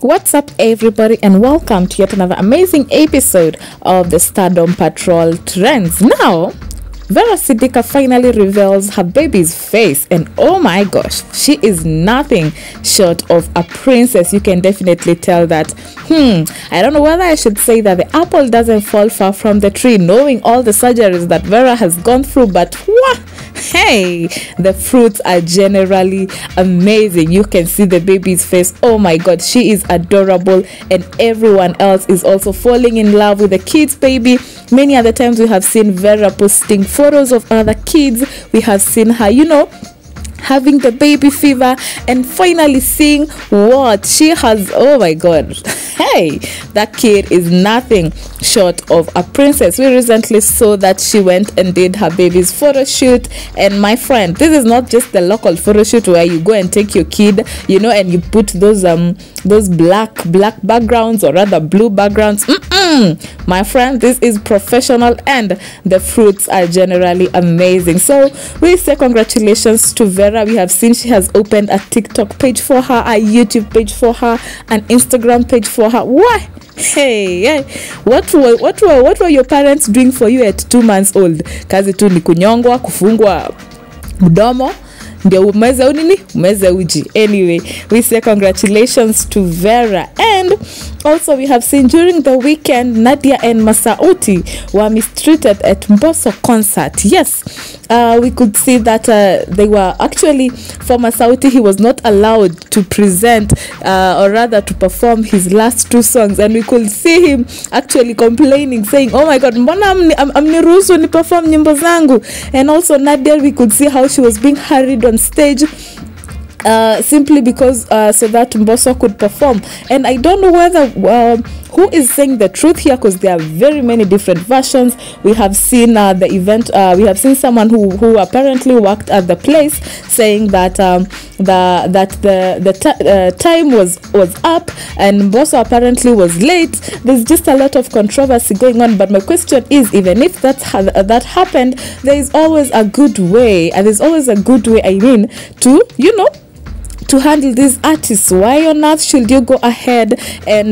What's up, everybody, and welcome to yet another amazing episode of the Stardom Patrol Trends. Now, Vera Sidika finally reveals her baby's face, and oh my gosh, she is nothing short of a princess. You can definitely tell that. I don't know whether I should say that the apple doesn't fall far from the tree, knowing all the surgeries that Vera has gone through, but hey, the fruits are generally amazing. You can see the baby's face. Oh my god, she is adorable, and everyone else is also falling in love with the kids baby. Many other times we have seen Vera posting photos of other kids. We have seen her, having the baby fever, and finally seeing what she has. Oh my god, hey, that kid is nothing short of a princess. We recently saw that she went and did her baby's photo shoot, and my friend, this is not just the local photo shoot where you go and take your kid, and you put those black backgrounds, or rather blue backgrounds. My friend, this is professional, and the fruits are generally amazing. So we say congratulations to Vera. We have seen she has opened a TikTok page for her, a YouTube page for her, an Instagram page for her. Why? Hey, what were your parents doing for you at 2 months old? Kazi tu ni kunyongwa, kufungwa mdomo, ndio umeze uji. Anyway, we say congratulations to Vera. And also we have seen during the weekend, Nadia and Masauti were mistreated at Mbosso concert. Yes, we could see that they were actually, for Masauti, he was not allowed to present or rather to perform his last 2 songs, and we could see him actually complaining, saying, oh my god, mbona amniruhusu ni perform nyimbo zangu. And also Nadia, we could see how she was being hurried on stage simply because so that Mbosso could perform. And I don't know whether who is saying the truth here, because there are very many different versions. We have seen the event, we have seen someone who apparently worked at the place saying that the time was up and Mbosso apparently was late. There's just a lot of controversy going on, but my question is, even if that happened, there is always a good way, and there's always a good way, to handle these artists. Why on earth should you go ahead and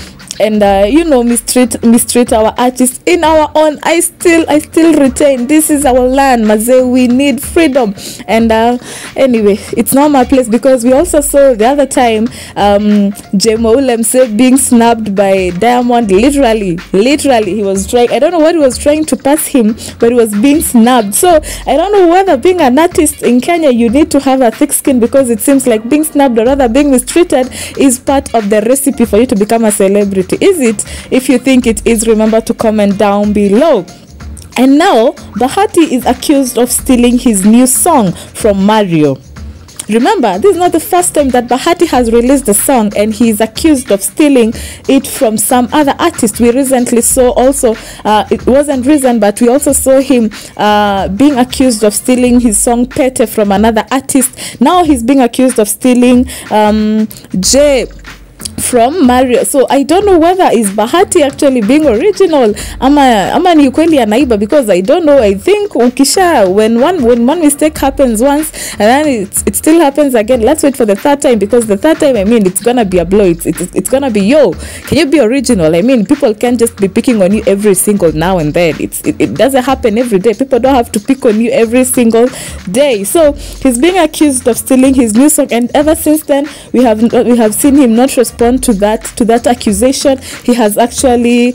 mistreat our artists in our own? I still retain, this is our land, Maze. We need freedom. And anyway, it's not my place, because we also saw the other time Jemo Ulemse being snubbed by Diamond. Literally he was trying, I don't know what he was trying to pass him, but he was being snubbed. So I don't know whether being an artist in Kenya, you need to have a thick skin, because it seems like being snubbed, or rather being mistreated, is part of the recipe for you to become a celebrity. Is it? If you think it is, remember to comment down below. And now Bahati is accused of stealing his new song from Mario. Remember, this is not the first time that Bahati has released the song, and he is accused of stealing it from some other artist. We recently saw also, it wasn't recent, but we also saw him being accused of stealing his song Pete from another artist. Now he's being accused of stealing Jay from Mario. So I don't know whether is Bahati actually being original ama ni kweli anaiba, because I don't know. I think when one mistake happens once and then it still happens again, let's wait for the third time, because the third time, it's gonna be a blow. It's gonna be, can you be original? People can't just be picking on you every single now and then. It doesn't happen every day. People don't have to pick on you every single day. So he's being accused of stealing his new song, and ever since then we have seen him not respond to that accusation. He has actually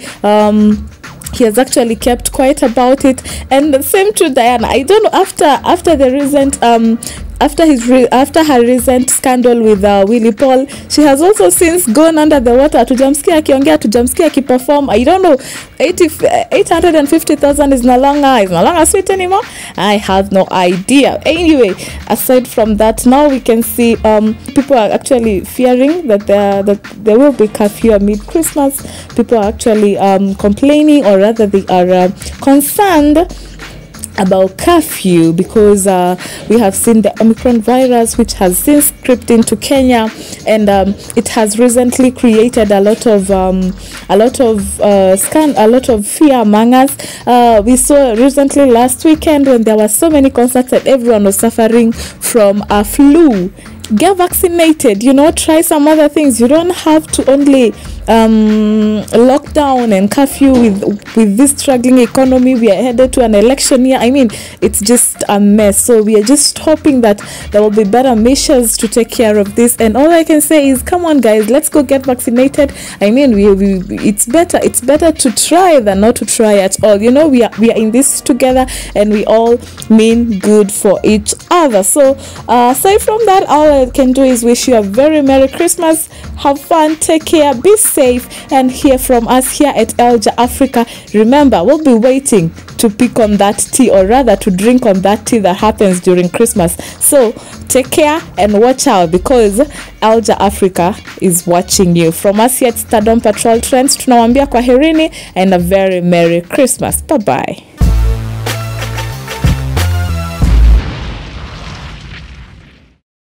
kept quiet about it. And the same to Diana. I don't know, after the recent after her recent scandal with Willy Paul, she has also since gone under the water. Hatujamsikia akiongea, hatujamsikia akiperform. I don't know, 850,000 is no longer sweet anymore. I have no idea. Anyway, aside from that, now we can see people are actually fearing that there will be curfew amid Christmas. People are actually complaining, or rather they are concerned about curfew, because we have seen the Omicron virus, which has since crept into Kenya, and it has recently created a lot of fear among us. We saw recently last weekend when there were so many concerts and everyone was suffering from a flu. get vaccinated, you know, try some other things. You don't have to only lockdown and curfew with this struggling economy. We are headed to an election year. I mean, it's just a mess. So we are just hoping that there will be better measures to take care of this. And all I can say is, come on guys, let's go get vaccinated. I mean, it's better to try than not to try at all. You know, we are in this together, and we all mean good for each other. So aside from that, all I can do is wish you a very Merry Christmas. Have fun, take care, be safe, and hear from us here at Elja Africa. Remember, we'll be waiting to pick on that tea, or rather to drink on that tea that happens during Christmas. So take care and watch out, because Elja Africa is watching you. From us here at Stardom Patrol Trends, tunawambia kwaherini and a very Merry Christmas. Bye bye.